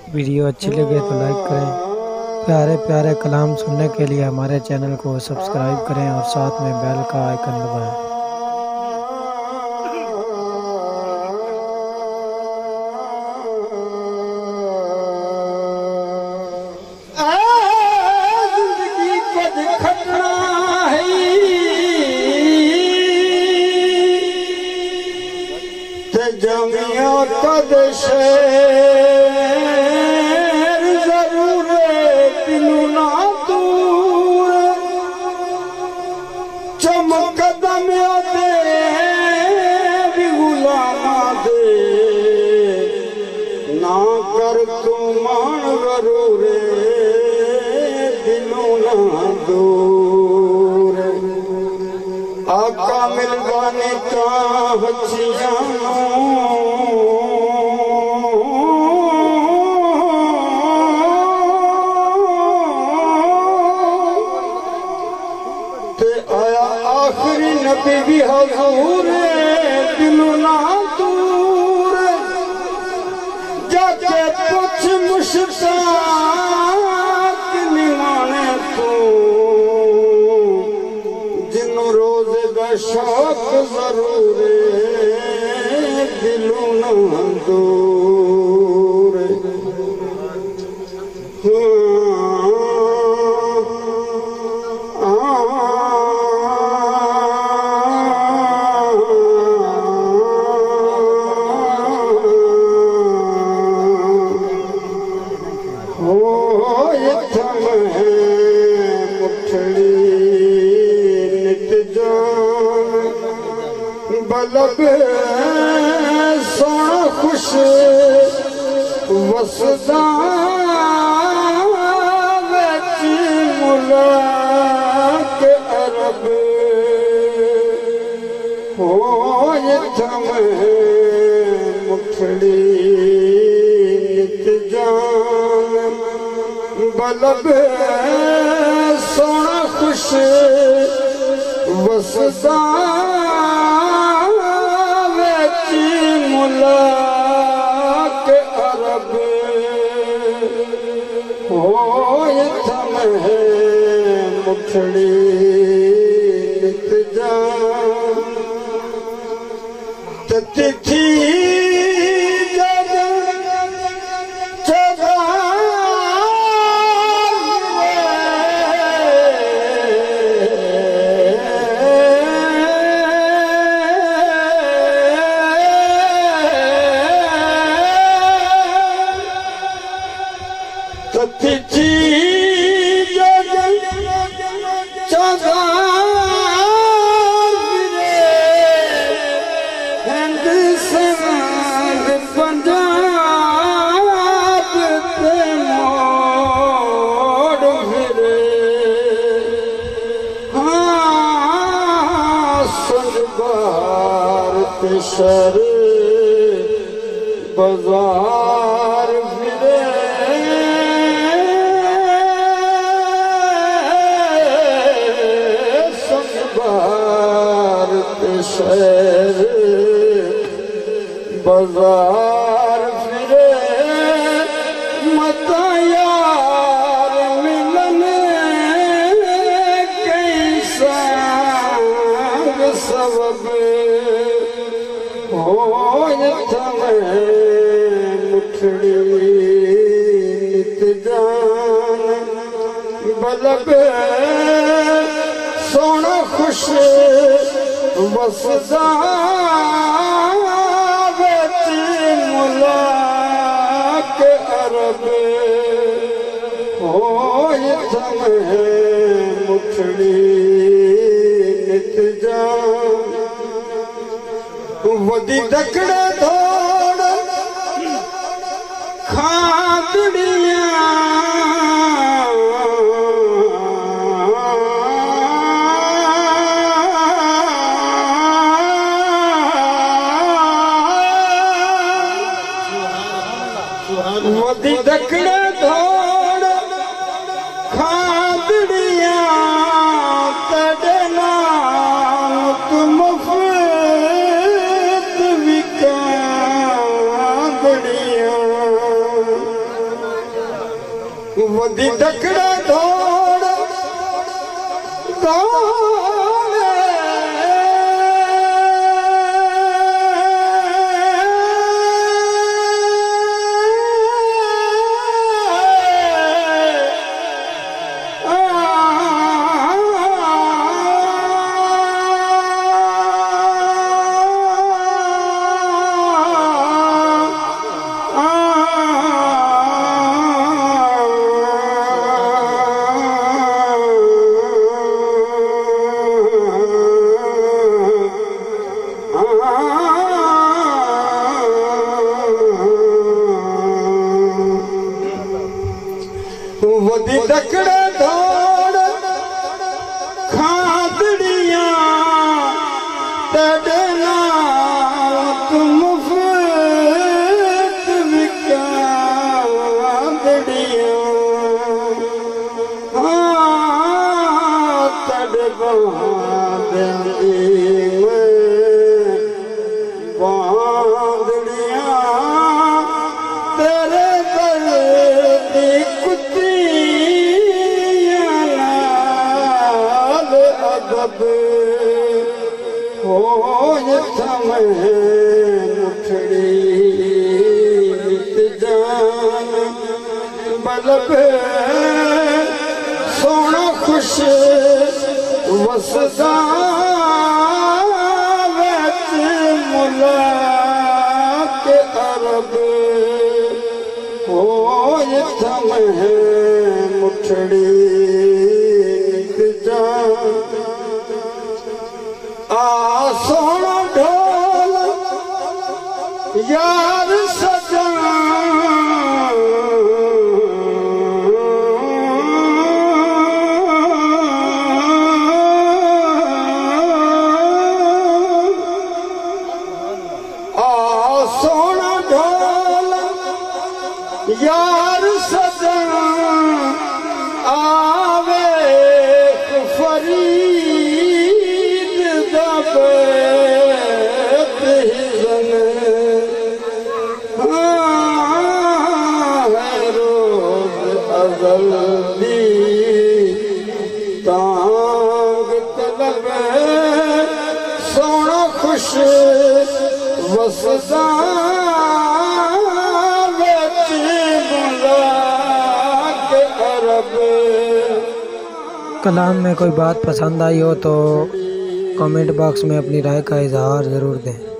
Video अच्छी लगे तो लाइक करें। प्यारे प्यारे कलाम सुनने के लिए हमारे चैनल को सब्सक्राइब करें और साथ में बेल का आइकन दबाएं। जमिया कद शेर जरूर दिलू ना दूर चमक दमिया दे भी गुलामा दे ना कर तू मान जरूर दिलू ना दूर आका मिलवाने का बच्चियां आखिरी नबी भी हजूर दिलो ना दूर जाके कुछ मुश्ताक निवाने तू जिन्हों रोज का शौक जरूर दिलो ना दूर बलब सोना खुश वसदा विच मुल्क अरब हो थम मुठड़ी नित जान बलब सोना खुश वसदा मुल्क अरब होय थम मुठड़ी नित जान तिथि शर बाजार फिरे संबार शहर बाजार फिरे मता यार मिलन कई संग सबब होय थम मुठड़ी नित जान बलब सोना खुश वसदा विच मुल्क अरब होय थम मुठड़ी नित जान वदी दकड़े थोड़ खादड़ियां वदी दकड़े थोड़ खादड़ियां तड़े नाम तुम वधी ढकड़ा दौड़ वधी ढकड़ा दौड़ खादड़ियां तेरे नाल तुम मुफ्त विकादड़ियां तेरे बांधड़ियां तेरे दर दी हो मुठड़ी जान बलब सोना खुश वसदा वच मुला के अरब हो मुठड़ी सोना ढोल यार सजन सोना ढोल यार सजन आवे फरीद दबेत हिजन रोज अजल दी तांग तलब सोना खुश वसदा वच मुला के अरब। कलाम में कोई बात पसंद आई हो तो कमेंट बॉक्स में अपनी राय का इजहार ज़रूर दें।